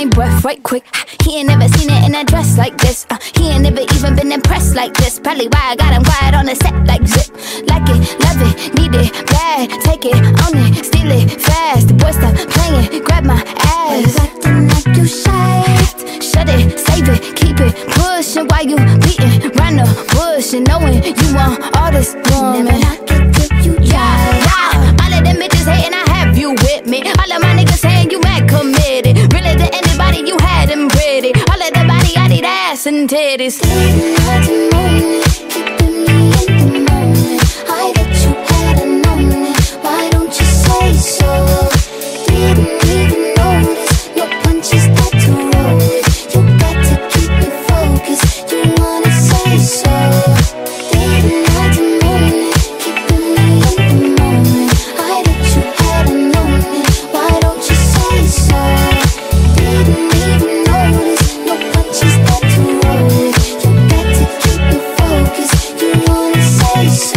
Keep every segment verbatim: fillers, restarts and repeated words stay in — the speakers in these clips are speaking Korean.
my breath right quick. He ain't never seen it in a dress like this. uh, He ain't never even been impressed like this. Probably why I got him quiet on the set like zip. Like it, love it, need it, bad. Take it, own it, steal it, fast. The boy stop playing, grab my ass. Acting like you shy. Shut it, save it, keep it pushing while you beating round the bush and knowing you want all this woman. Never knock it till you try. Yeah, all of them bitches hating, I have you with me. All of my niggas saying you mad committed. Really to anybody, you had them pretty. All of the body, I need ass and titties. Didn't have to moan it, keeping me in the moment. I bet you had a known it. Why don't you say so? Didn't even notice your punches that to roll it. You got to keep me focused. You wanna say so? Didn't have to moan it, keeping me in the moment. I bet you had a known it. Why don't you say so? Didn't even notice your punches that to roll it. You got to keep me focused. You wanna say so?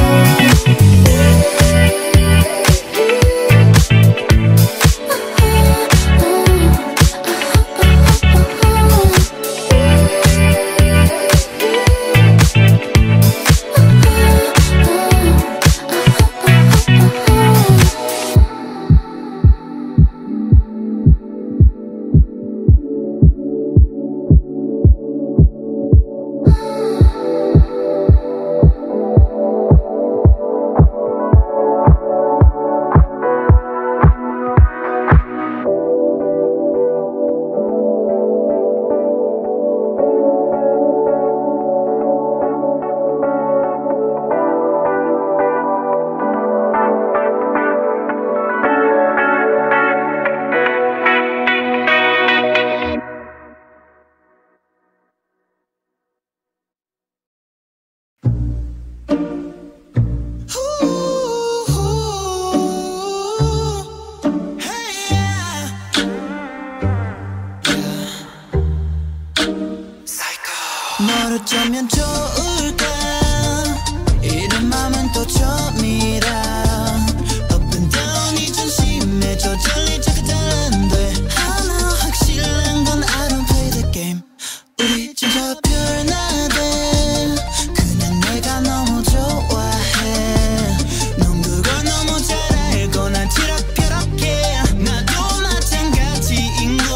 널 어쩌면 좋을까 이런 맘은 또 처음이라 Up and down이 좀 심해져 잘리 자꾸 잘 안돼 하나 확실한 건 I don't play the game 우리 진짜 별나대 그냥 내가 너무 좋아해 넌 그걸 너무 잘 알고 난 지락펴락해 나도 마찬가지인걸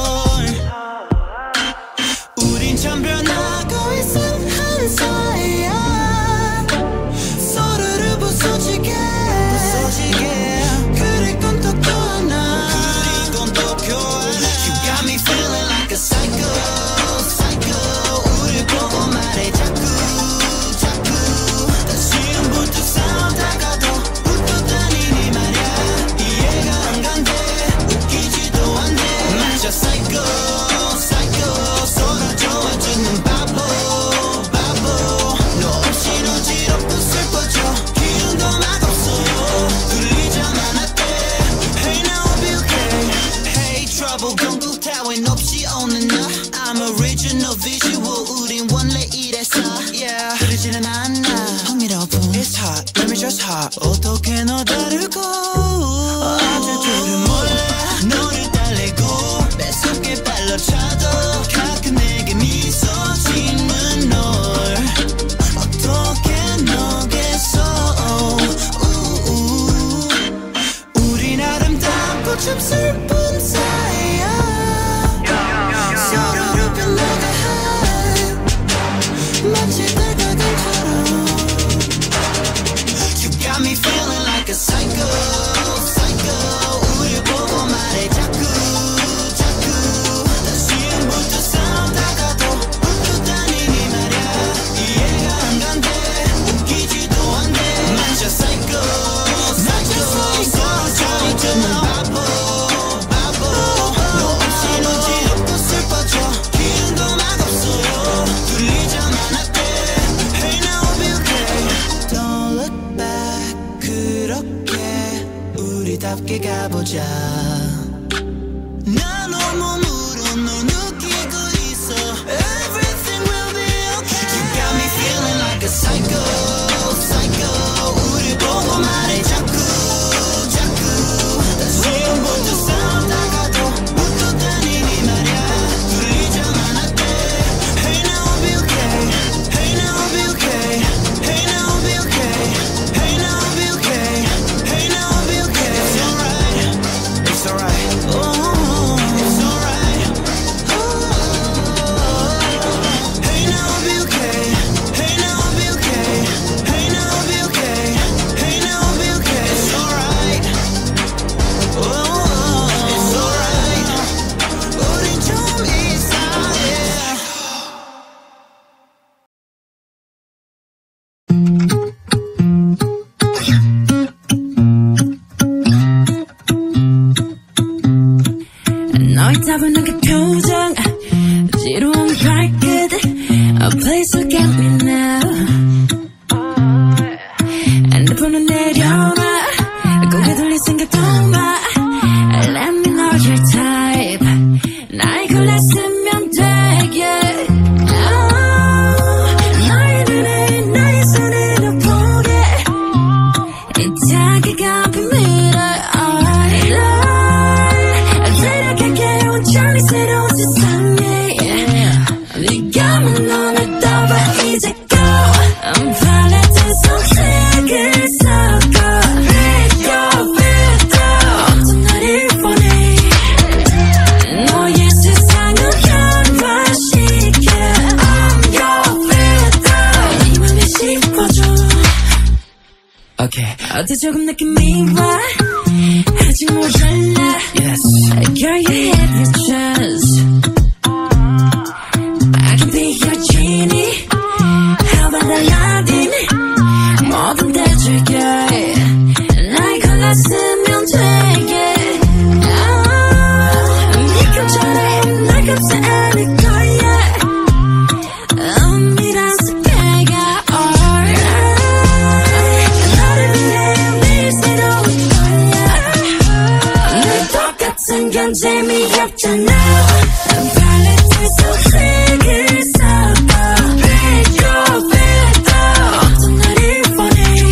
우린 참 변하고 이상한 사이야 서로를 부서지게 부서지게 그릴 건 또 껴안아 그릴 건 또 껴안아 You got me feeling like a psycho psycho 우릴 보고 말해 자꾸 자꾸 난 지금부터 싸우다가도 웃고 다니니 말야 이해가 안 간대 웃기지도 않네 맞아 psycho psycho 서로 좋아주는 바보 바보 너 없이 어지럽고 슬퍼져 기운도 맛없어요 들리자만 할때 Hey now I'll be okay Hey trouble 경국 타윈 없이 오는 나 I'm original visual 우린 원래 이랬어 Yeah 들리지는 않아 흥미로운 It's hot let me just hot 어떻게 너 다르고 아주 둘은 몰라 너를 달래고 매섭게 발라차도 가끔 내게 미소 짓는 널 어떻게 너겠어 우린 아름답고 참 슬픈 사이야 서로를 변하게 해 마치 달가강처럼 You got me feeling like a psycho psycho 우릴 보고 말해 자꾸 자꾸 난 지금부터 싸우다가도 웃고 다니니 말야 이해가 안 간대 웃기지도 않네 맞아 psycho psycho 서로 좋아주는 바보 바보 너 없이 어지럽고 슬퍼져 기운도 맛없어요 들리자만 할때 Hey now I'll be okay Don't look back 그렇게 우리답게 가보자 난 온몸으로 널 느끼고 있어 Everything will be okay You got me feeling like a psycho psycho 우릴 보고 말해 자꾸 자꾸 난 지금부터 싸우다가도 웃고 다니니 말야 따분한 그 표정 지루한 발끝 A place to get me now 핸드폰은 내려놔 고개 돌릴 생각도 마 Let me know your type 나의 골랐으면 되게 oh, 너의 눈에 나의 손으로 보게 이 자기가 비밀을 데려갈게 온전히 새로운 세상에 네가만 눈을 떠봐 이제 go I'm 팔레트 속색을 섞어 Pick your filter 어떤 나를 원해 너의 세상을 변화시켜 I'm your filter 네 맘에 씹어줘 Okay 어때 조금 느낌이 와 아직 모자라 Yes Girl you hit the chance I can be your genie How about Aladdin 뭐든 대줄게 날 골랐으면 되게 네 감정에 날 감싸 안을 거야 은밀한 습해가 너를 위해 매일 새로운 거야 늘 똑같은 건 재미없잖아 팔레트 속색을 섞어 Pick your filter 어떤 나를 원해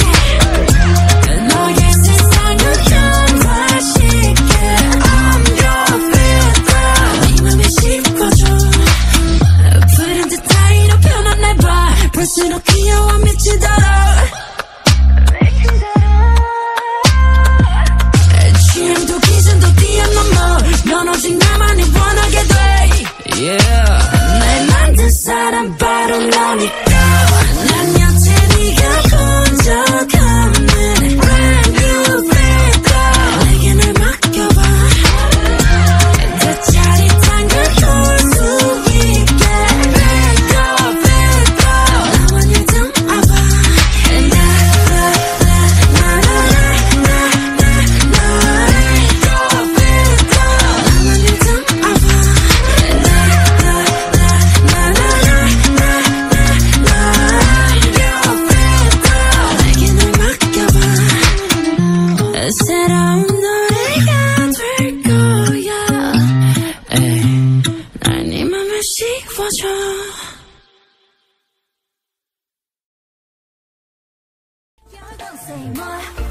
너의 세상을 변화시켜 I'm your filter 네 맘에 씹어줘 푸른 듯 타이로 표현해봐 볼수록 귀여워 미치도록 취향도 기준도 뛰어넘어 넌 오직 나만이 원하게 돼 Yeah 날 만든 사람 바로 너니까 난 여태 네가 본 적 없는 Brand new filter 내게 날 맡겨봐 더 짜릿한 걸 볼 수 있게 Pick your filter 나만 일 좀 와봐 새로운 노래가 될 거야 에이 날 네 맘에 씹어줘 Don't say more